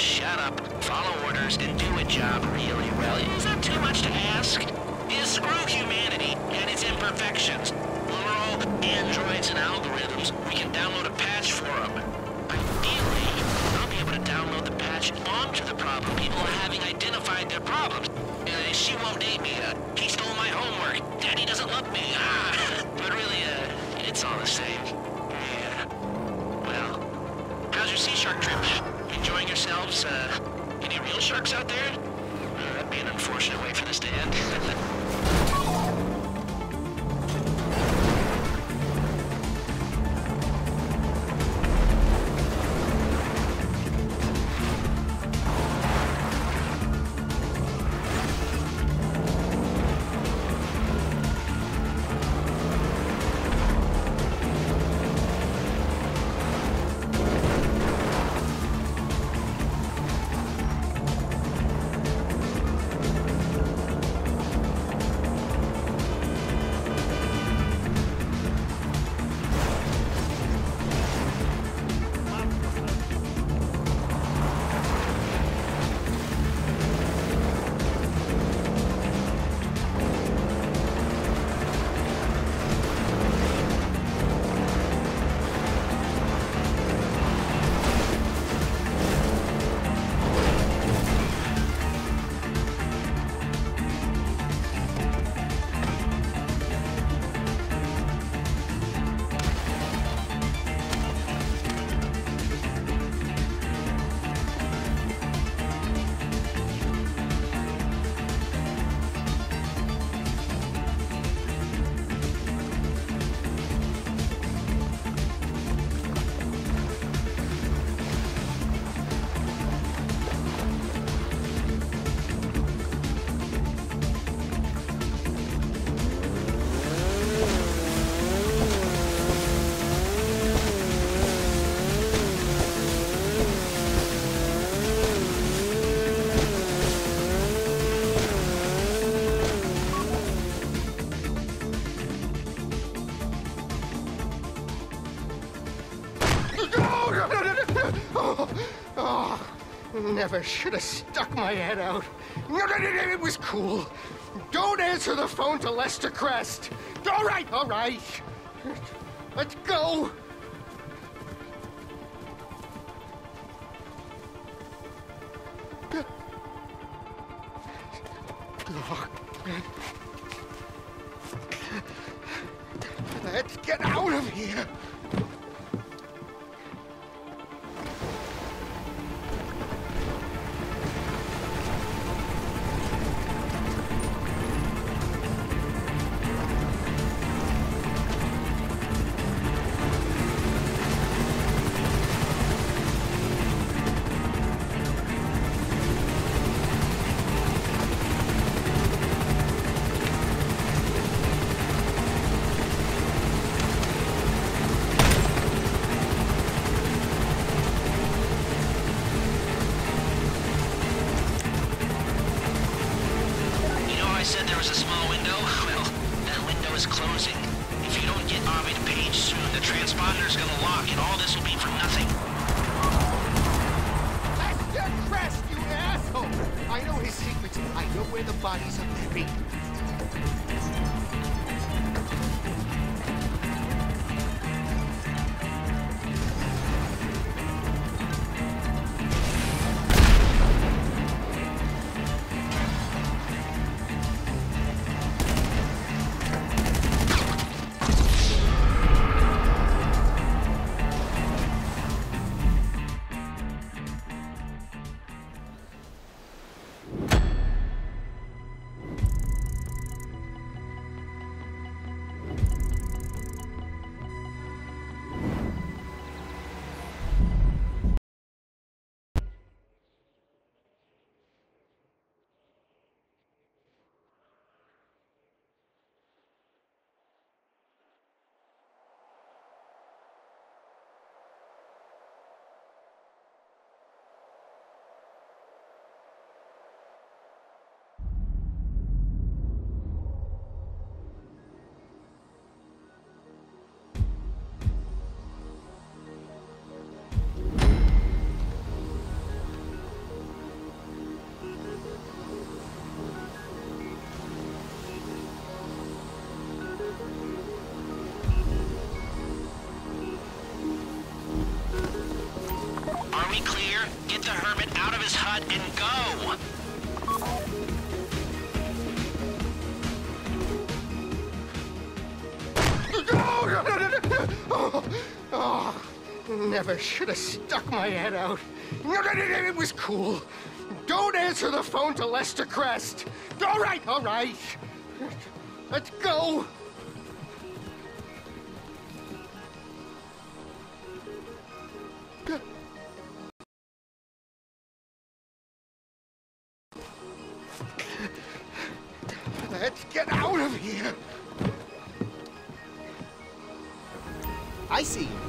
shut up, follow orders, and do a job really well. Is that too much to ask? Screw humanity and its imperfections. When we're all androids and algorithms, we can download a patch for them. Ideally, I'll be able to download the patch onto the problem people are having identified their problems. She won't date me. He stole my homework. Daddy doesn't love me. But really, it's all the same. Yeah. Well, how's your sea shark trip? Enjoying yourselves? Any real sharks out there? That'd be an unfortunate way for this to end. Never should have stuck my head out. No, it was cool. Don't answer the phone to Lester Crest. All right. Let's go. Let's get out of here. Bodies are buried. varmint out of his hut and go! Oh, never should have stuck my head out. It was cool. Don't answer the phone to Lester Crest. All right. Let's go. Let's get out of here. I see you.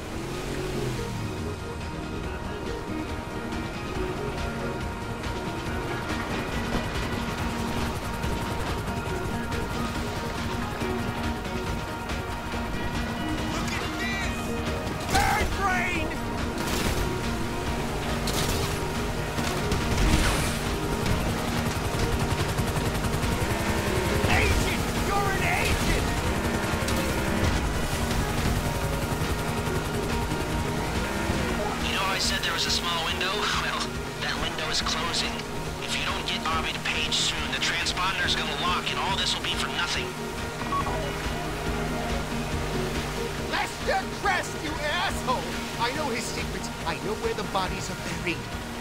Lester Crest, you asshole! I know his secrets. I know where the bodies are buried.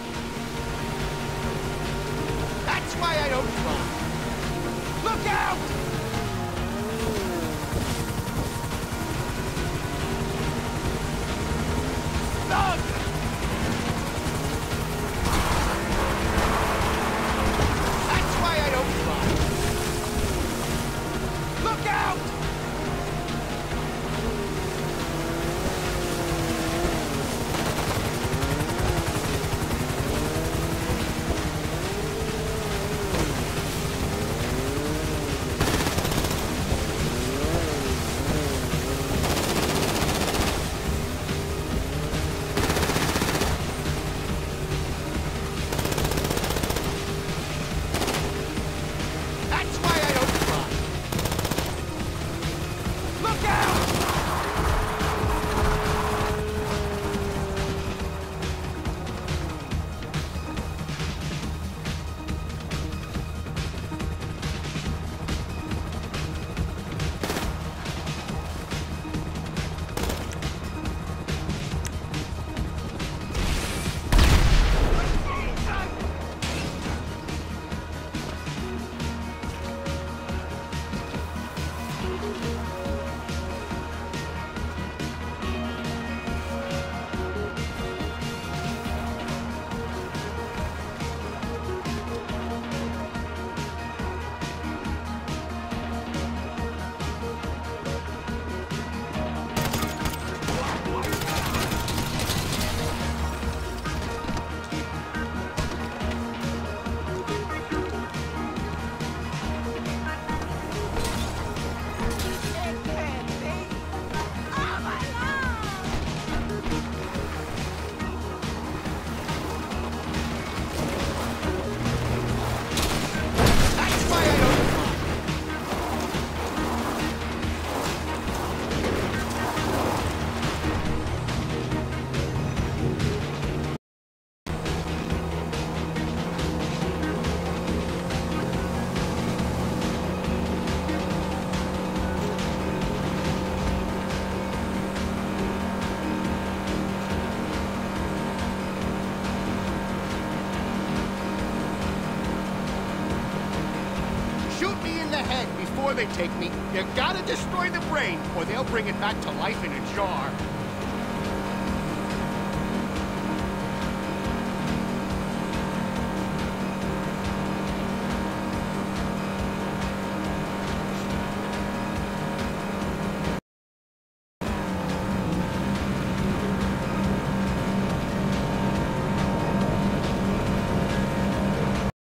That's why I don't try. Look out! Thug! That's why I don't try. Look out! Before they take me, you gotta destroy the brain, or they'll bring it back to life in a jar.